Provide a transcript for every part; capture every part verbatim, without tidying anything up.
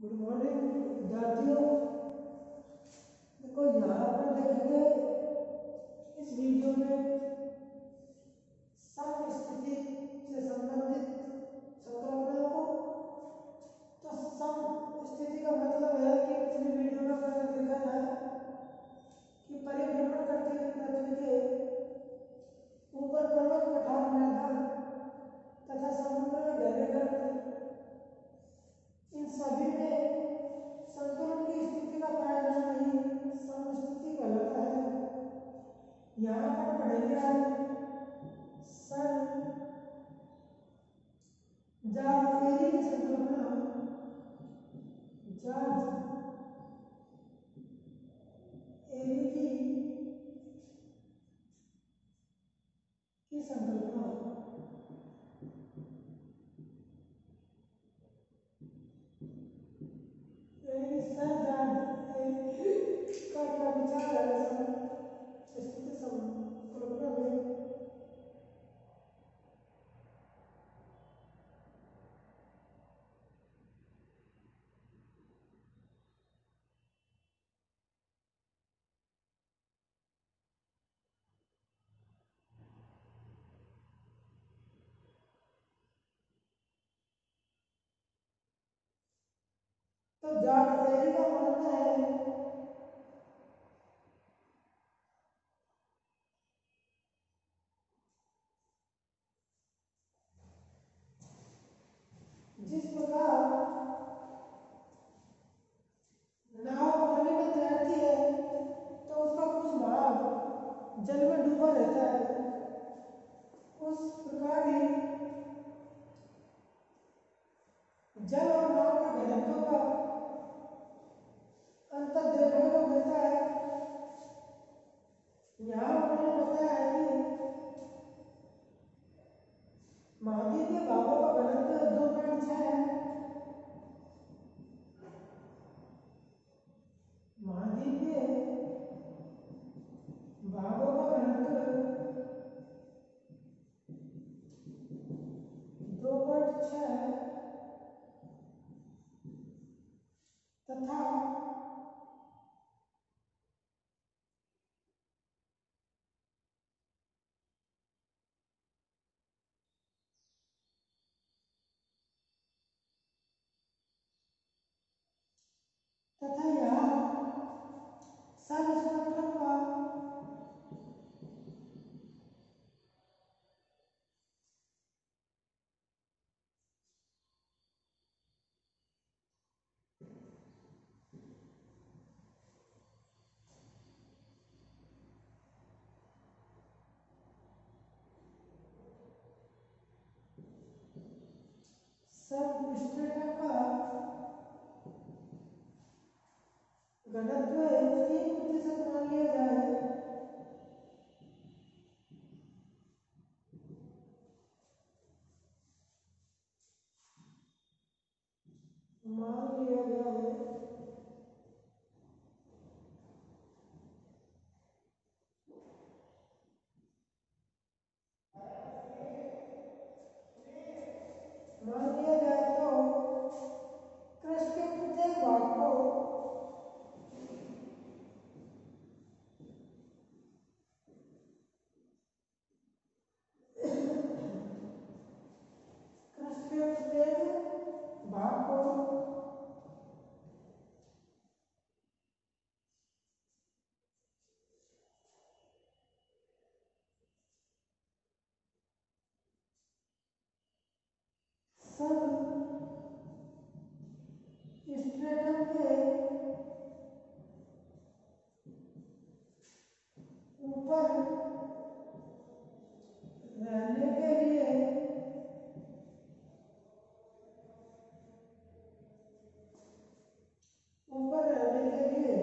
Good morning विद्यार्थियों। देखो यहाँ पर देखेंगे इस वीडियो में सम स्थिति से संबंधित संकल्पनाओं को। तो सम स्थिति का मतलब है कि पिछली वीडियो में मैंने देखा था कि परिभ्रमण करती हुई पृथ्वी के ऊपर पर्वत पठार मैदान तथा समुद्र में गहरे गर्त इन सभी में संतुलन की स्थिति का पाया जाना ही समस्थिति कहलाता है। यहाँ पर पढ़ेंगे हम सन जार्ज एरी की संकल्पना जार्ज एरी की की संकल्पना सर जार्ज एरी का क्या विचार है स्थिति संकल्पना में। तो जार्ज एरी का मानना है जिस प्रकार नाव पानी में तैरती है तो उसका कुछ भाग जल में डूबा रहता है, उस प्रकार ही जल और नाव के घनत्व का अंतर देखने को मिलता है। यहाँ उन्होंने बताया है कि महाद्वीपीय भागों का घनत्व दो पॉइंट छह है। महाद्वीपीय भागों का घनत्व दो पॉइंट छह है तथा तथा यहाँ सन स्पेक्ट्रम का सन स्पेक्ट्रम का घनत्व तीन प्रतिशत मान लिया जाए मान लिया जाए मान लिया जाए तो कृष्ण के प्रत्येक भाग को कृष्ण के प्रत्येक भाग को सब स्ट्रेटम के ऊपर रहने के लिए ऊपर रहने के लिए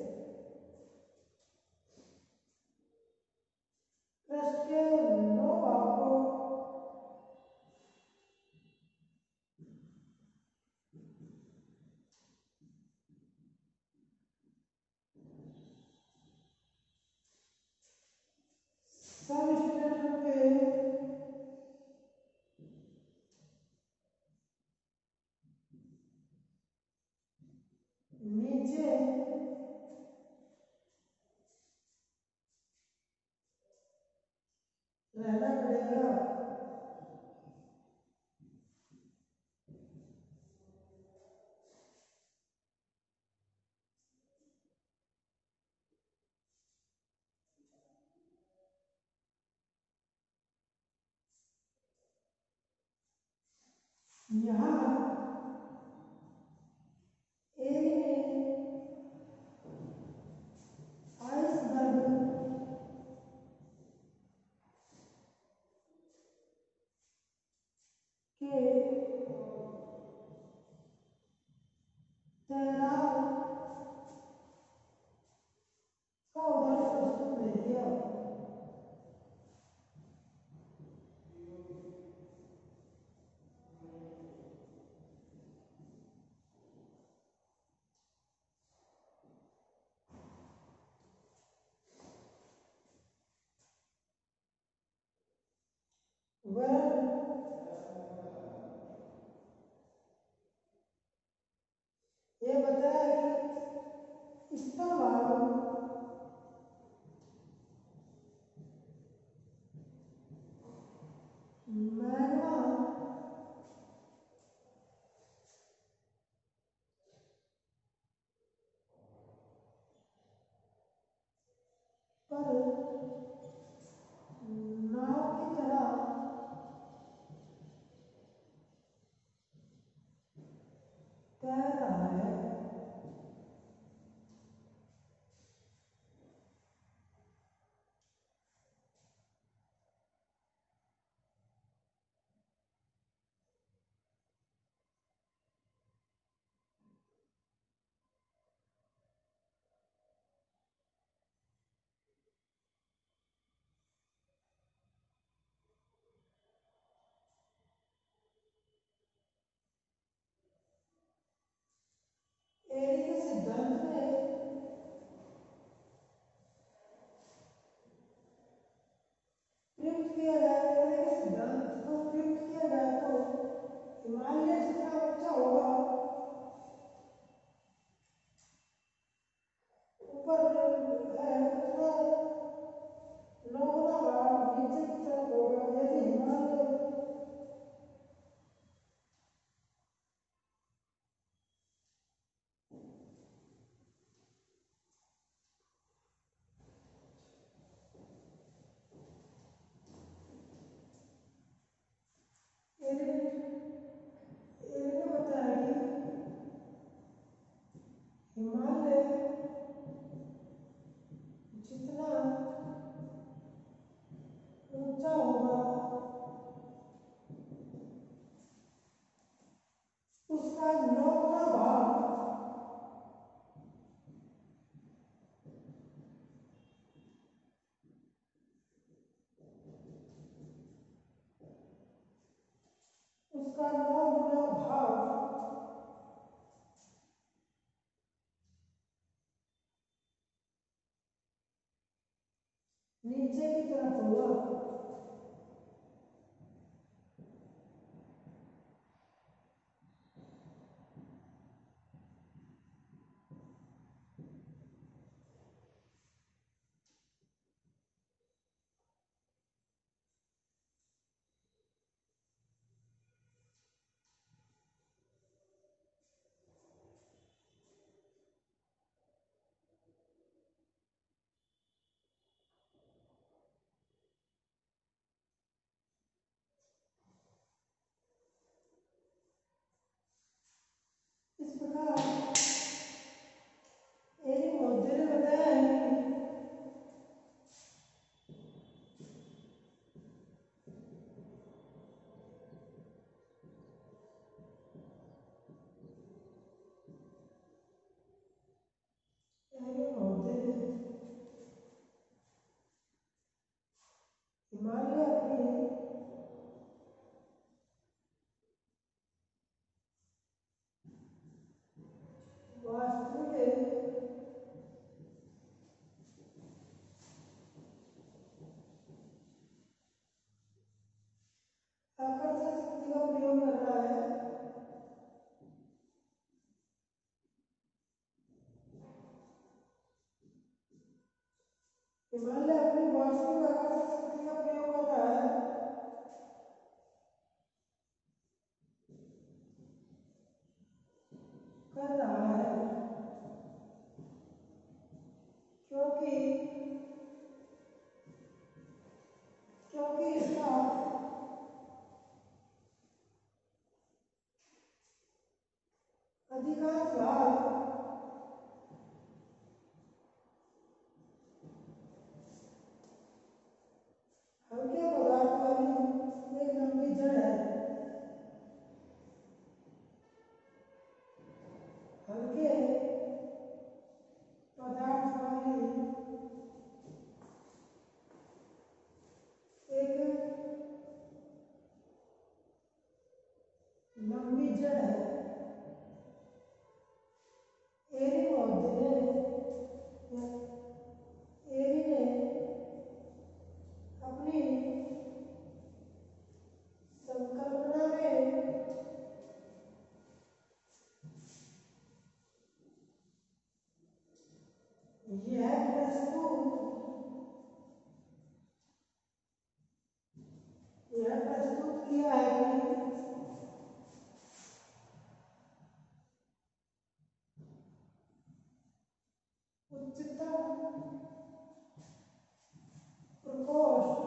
कृष्ण के नौ भाग को नीचे रहना पड़ेगा। यहाँ एरी में आइसबर्ग के तैराव का उदाहरण प्रस्तुत नहीं किया। वरन ये बताया कि स्थलभाग मैग्मा पर नाव की तरह तैर रहा है। एरी के सिद्धांत में प्रयुक्त किया जाए, एरी के सिद्धांत को प्रयुक्त किया जाए तो हिमालय जितना ऊंचा होगा ऊपर है उतना नौ गुना भाग नीचे की तरफ होगा। यदि हिमालय एरी एरी ने बताया कि हिमालय जितना ऊंचा होगा उसका नौ गुना भाग उसका नौ गुना भाग नीचे की तरफ होगा। इस प्रकार एरी महोदय ने बताया है कि एरी महोदय ने हिमालय अपनी वास्तविक हिमालय अपनी वास्तविक आकर्षक शक्ति का प्रयोग कर रहा है कर रहा है क्योंकि क्योंकि इसका अधिकांश भाग हल्के पदार्थ वाली एक लंबी जड़ है। हल्के पदार्थ वाली एक लंबी जड़ है। एरी महोदय ने एरी ने अपनी संकल्पना में यह प्रस्तुत यह प्रस्तुत किया है कि उच्चतम प्रकोष्ठ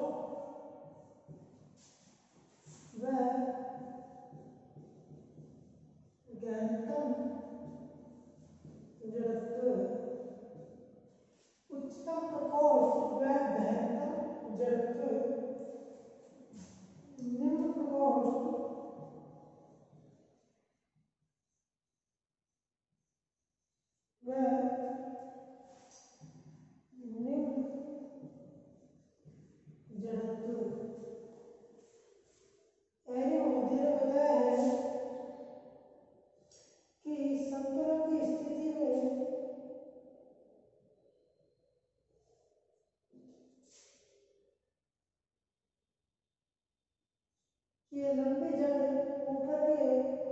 व गहनतम जड़त्व उच्चतम प्रकोष्ठ व गहनतम जड़त्व निम्न प्रकोष्ठ व निम्न जड़त्व। एरी महोदय ने बताया है कि संतुलन की स्थिति में ये लंबी जड़ ऊपर के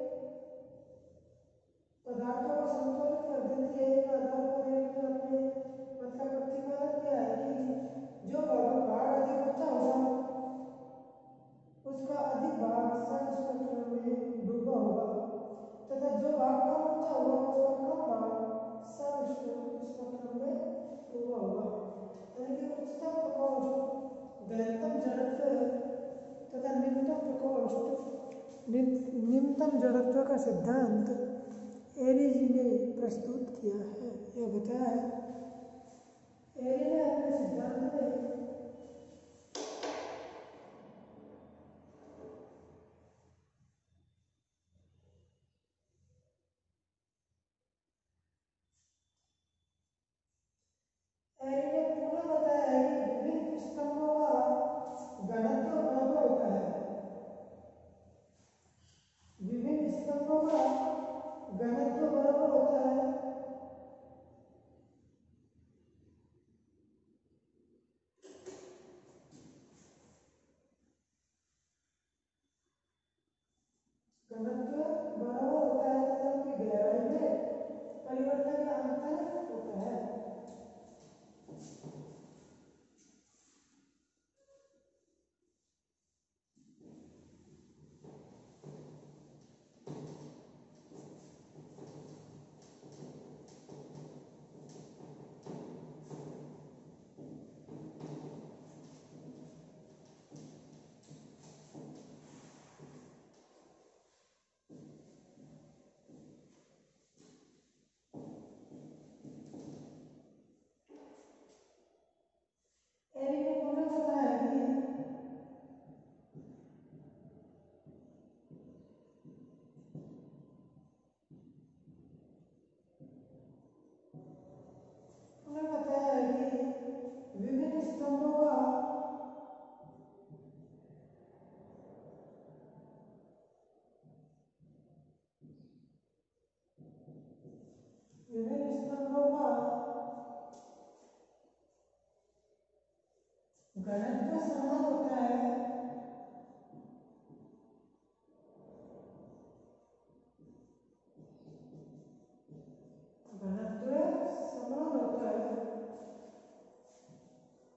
पदार्थों को संतुलित कर देती है। इन आधार पर एक ने अपने मत का प्रतिपादन किया है कि जो भाग अधिक ऊंचा होगा उसका अधिक भाग सन स्पेक्ट्रम में डूबा होगा तथा जो भाग कम ऊंचा होगा उसका कम भाग सन स्पेक्ट्रम में डूबा होगा। यानी कि उच्चतम प्रकोष्ठ गहनतम जड़त्व तथा निम्नतम प्रकोष्ठ निम्नतम जड़त्व का सिद्धांत एरी जी ने प्रस्तुत किया है। यह बताया है एरी ने अपने सिद्धांत में एरी ने पुनः बताया है कि विभिन्न स्तंभों का घनत्व बराबर होता है। विभिन्न स्तंभों का घनत्व बराबर होता है घनत्व बराबर होता है तथा उनकी गहराई में परिवर्तन या अंतर होता है। एरी ने पुनः बताया कि पुनः बताया है कि विभिन्न स्तंभों का विभिन्न स्तंभों का घनत्व समान होता है। घनत्व समान होता है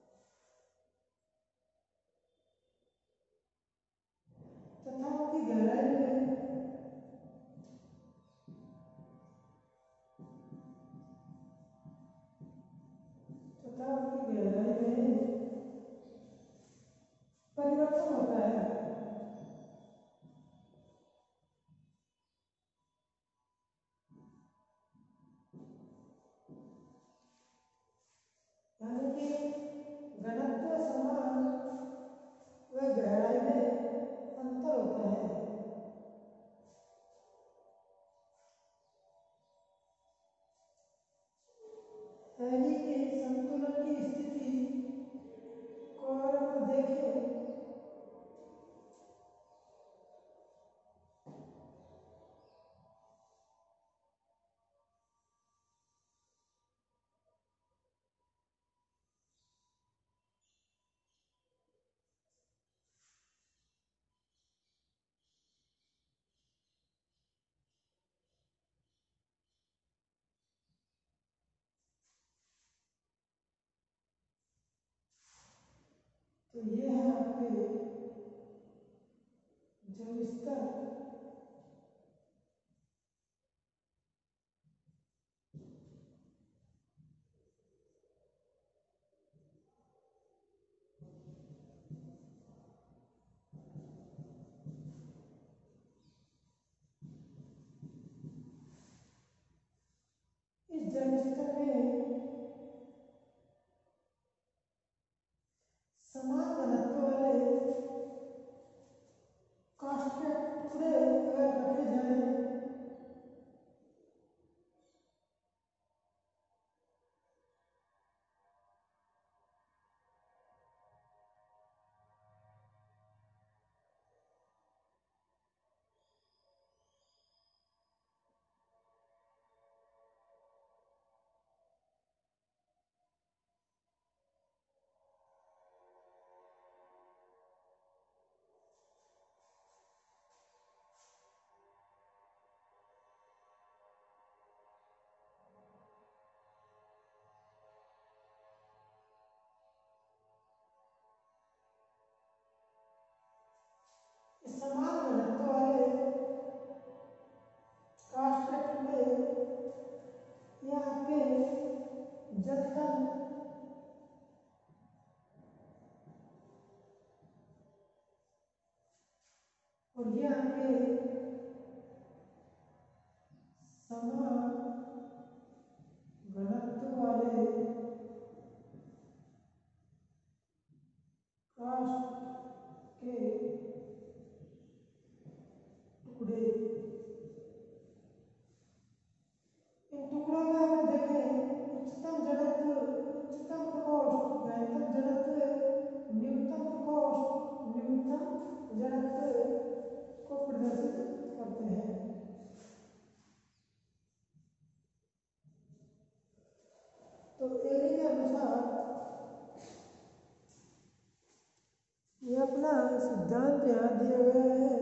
तो ये है आपके जल स्तर। इस जल स्तर में समान घनत्व वाले काष्ठ के टुकड़े अगर रखे जाएं समान घनत्व वाले काष्ठ के टुकड़े ये आपके जल तल और ये आपके समान घनत्व वाले काष्ठ के टुकड़े। इन टुकड़ों में हम देखें उच्चतम जड़त्व, उच्चतम प्रकोष्ठ, गहनतम जड़त्व, न्यूनतम प्रकोष्ठ, न्यूनतम जड़त्व को प्रदर्शित करते हैं। तो एरी के अनुसार ये अपना सिद्धांत यहाँ दिया गया है।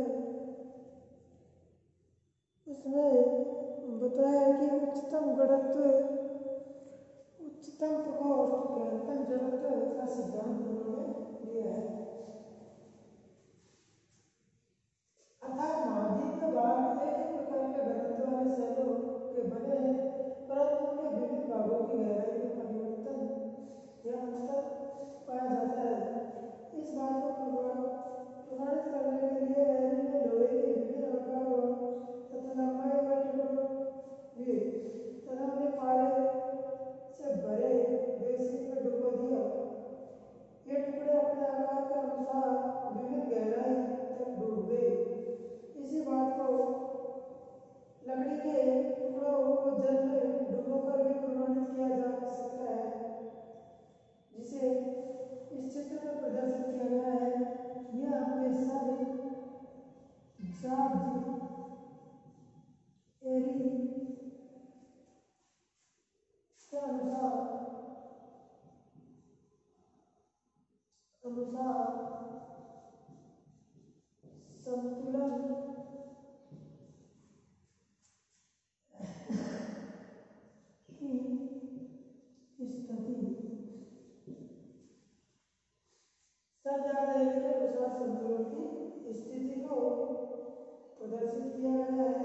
इसमें बताया है कि उच्चतम घनत्व, उच्चतम प्रकोष्ठ, गहनतम जड़त्व का सिद्धांत उन्होंने दिया है। अर्थात महाद्वीप के भाग एक ही प्रकार के घनत्व वाले शैलों के बने हैं, परंतु उनके विभिन्न भागों की गहराई में परिवर्तन या अंतर पाया जाता है। इस बात को प्रमाणित करने के लिए एरी में लोहे के विभिन्न आकारों तथा लंबाई वाले टुकड़ों लिए तथा उन्हें पाले से भरे बेसिन में डुबो दिया। ये टुकड़े अपने आकार के अनुसार विभिन्न गहराई तक डूब गए। इसी बात को लकड़ी के टुकड़ों को जल में डुबोकर भी प्रमाणित किया जा सकता है, जिसे इस चित्र में प्रदर्शित किया गया है। यह आपके सभी जॉर्ज एरी के अनुसार अनुसार संतुलन की स्थिति सब ज्यादा एरी के अनुसार संतुलन की स्थिति को प्रदर्शित किया गया है।